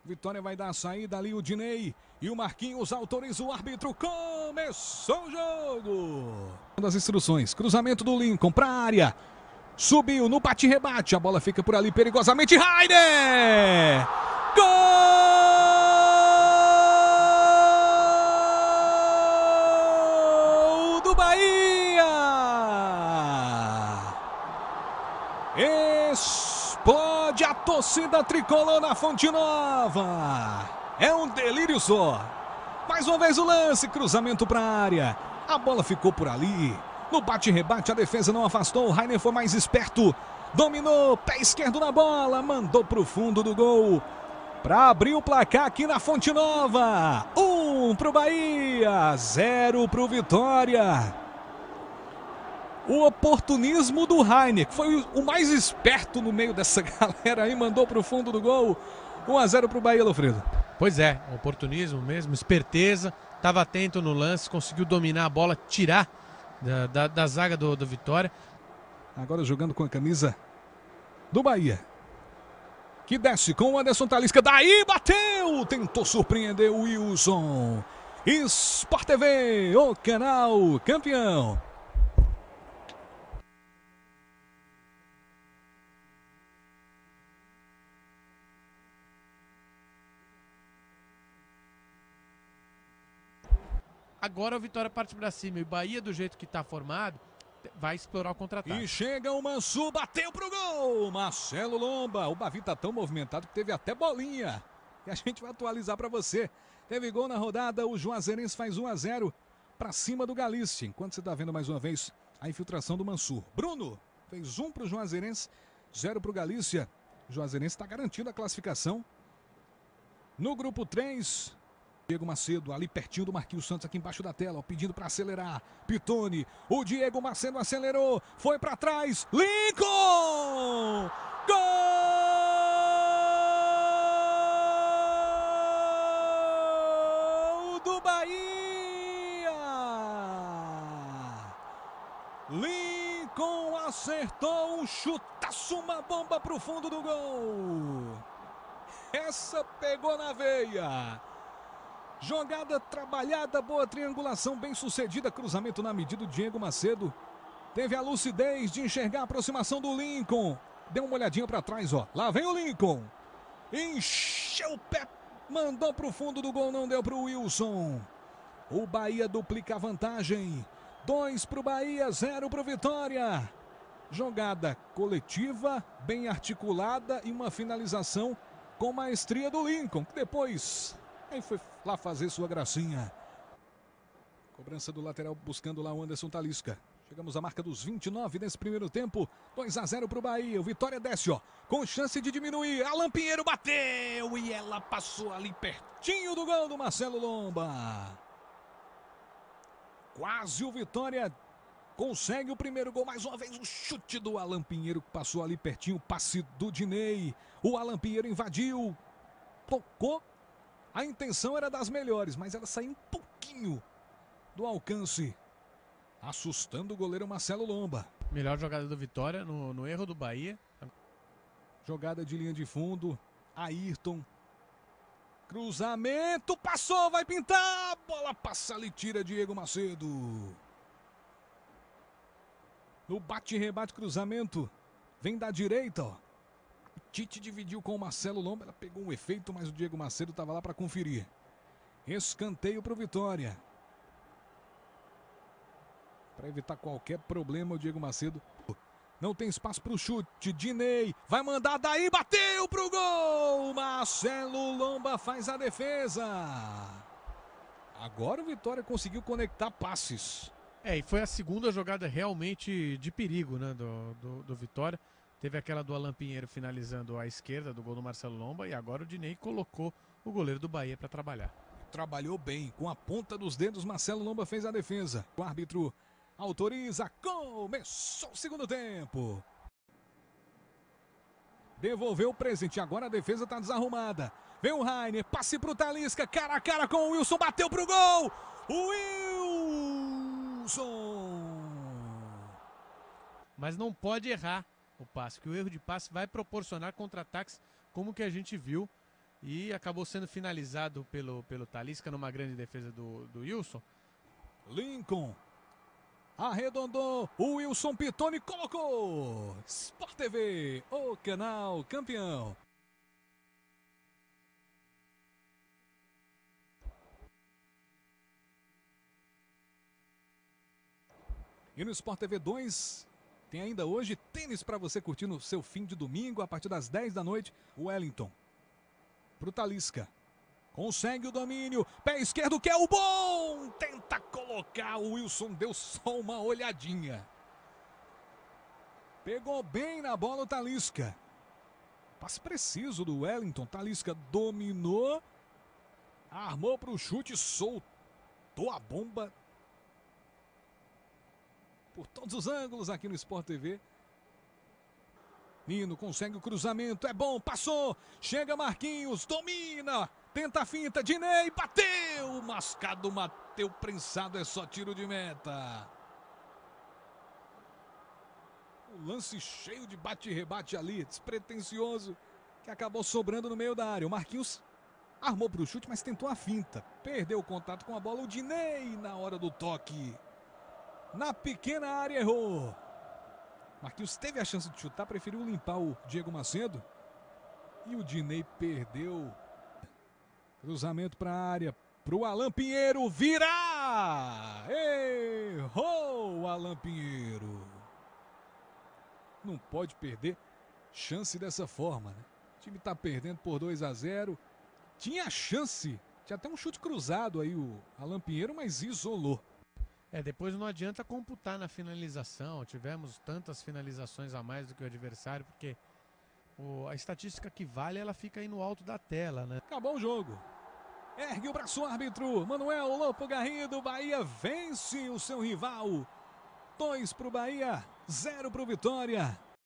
Vitória vai dar a saída ali, o Dinei. E o Marquinhos autoriza o árbitro. Começou o jogo. Das instruções. Cruzamento do Lincoln para a área. Subiu no bate-rebate. A bola fica por ali perigosamente. Rainer! Gol do Bahia! Explode a torcida tricolor na Fonte Nova. É um delírio só. Mais uma vez o lance, cruzamento para a área. A bola ficou por ali. No bate-rebate a defesa não afastou. O Rainer foi mais esperto. Dominou, pé esquerdo na bola. Mandou para o fundo do gol. Para abrir o placar aqui na Fonte Nova. 1 para o Bahia, 0 para o Vitória. O oportunismo do Rainer, que foi o mais esperto no meio dessa galera aí, mandou para o fundo do gol. 1-0 para o Bahia, Lofredo. Pois é, oportunismo mesmo, esperteza, estava atento no lance, conseguiu dominar a bola, tirar da zaga do Vitória. Agora jogando com a camisa do Bahia, que desce com o Anderson Talisca, daí bateu, tentou surpreender o Wilson. Sport TV, o canal campeão. Agora o Vitória parte para cima e o Bahia, do jeito que está formado, vai explorar o contra-ataque. E chega o Mansur, bateu pro gol. Marcelo Lomba. O Bavi tá tão movimentado que teve até bolinha. E a gente vai atualizar para você. Teve gol na rodada, o Juazeirense faz 1-0 para cima do Galícia. Enquanto você tá vendo mais uma vez a infiltração do Mansur. Bruno fez 1 pro Juazeirense, 0 pro Galícia. O Juazeirense está garantindo a classificação. No grupo 3... Diego Macedo ali pertinho do Marquinhos Santos aqui embaixo da tela, ó, pedindo para acelerar. Pitoni, o Diego Macedo acelerou, foi para trás, Lincoln! Gol do Bahia! Lincoln acertou um chutaço, uma bomba para o fundo do gol. Essa pegou na veia. Jogada trabalhada, boa triangulação, bem sucedida, cruzamento na medida do Diego Macedo. Teve a lucidez de enxergar a aproximação do Lincoln. Deu uma olhadinha para trás, ó. Lá vem o Lincoln. Encheu o pé, mandou para o fundo do gol, não deu para o Wilson. O Bahia duplica a vantagem. 2 para o Bahia, 0 para o Vitória. Jogada coletiva, bem articulada e uma finalização com maestria do Lincoln, que depois... Aí foi lá fazer sua gracinha. Cobrança do lateral buscando lá o Anderson Talisca. Chegamos à marca dos 29 nesse primeiro tempo. 2-0 para o Bahia. O Vitória desce, ó, com chance de diminuir. Alan Pinheiro bateu e ela passou ali pertinho do gol do Marcelo Lomba. Quase o Vitória consegue o primeiro gol. Mais uma vez o chute do Alan Pinheiro que passou ali pertinho. Passe do Dinei. O Alan Pinheiro invadiu. Tocou. A intenção era das melhores, mas ela saiu um pouquinho do alcance, assustando o goleiro Marcelo Lomba. Melhor jogada do Vitória no erro do Bahia. Jogada de linha de fundo, Ayrton. Cruzamento, passou, vai pintar. Bola passa ali, tira Diego Macedo. No bate-rebate, cruzamento, vem da direita, ó. Tite dividiu com o Marcelo Lomba, ela pegou um efeito, mas o Diego Macedo estava lá para conferir. Escanteio para o Vitória. Para evitar qualquer problema, o Diego Macedo não tem espaço para o chute. Dinei vai mandar daí, bateu para o gol. Marcelo Lomba faz a defesa. Agora o Vitória conseguiu conectar passes. E foi a segunda jogada realmente de perigo, né, do Vitória. Teve aquela do Alan Pinheiro finalizando à esquerda do gol do Marcelo Lomba e agora o Dinei colocou o goleiro do Bahia para trabalhar. Trabalhou bem, com a ponta dos dedos, Marcelo Lomba fez a defesa. O árbitro autoriza, começou o segundo tempo. Devolveu o presente, agora a defesa está desarrumada. Vem o Rainer, passe para o Talisca, cara a cara com o Wilson, bateu para o gol. Wilson! Mas não pode errar o passe, que o erro de passe vai proporcionar contra-ataques como que a gente viu e acabou sendo finalizado pelo Talisca numa grande defesa do Wilson. Lincoln arredondou, o Wilson Pitoni colocou. Sport TV, o canal campeão. E no Sport TV 2 tem ainda hoje tênis para você curtir no seu fim de domingo a partir das 10 da noite. O Wellington pro Talisca. Consegue o domínio, pé esquerdo que é o bom, tenta colocar, o Wilson deu só uma olhadinha. Pegou bem na bola o Talisca. Passe preciso do Wellington, Talisca dominou, armou para o chute, soltou a bomba por todos os ângulos aqui no Sport TV. Nino consegue o cruzamento, é bom, passou, chega Marquinhos, domina, tenta a finta, Dinei, bateu, mascado, Mateu prensado, é só tiro de meta. O lance cheio de bate e rebate ali, despretensioso, que acabou sobrando no meio da área. O Marquinhos armou para o chute, mas tentou a finta, perdeu o contato com a bola, o Dinei na hora do toque. Na pequena área errou. Marquinhos teve a chance de chutar, preferiu limpar o Diego Macedo. E o Dinei perdeu. Cruzamento para a área, para o Alan Pinheiro virar. Errou o Alan Pinheiro. Não pode perder chance dessa forma, né? O time está perdendo por 2-0. Tinha chance, tinha até um chute cruzado aí o Alan Pinheiro, mas isolou. Depois não adianta computar na finalização. Tivemos tantas finalizações a mais do que o adversário, porque a estatística que vale, ela fica aí no alto da tela, né? Acabou o jogo. Ergue o braço o árbitro. Manuel Lopo Garrido, Bahia vence o seu rival. 2 para o Bahia, 0 para o Vitória.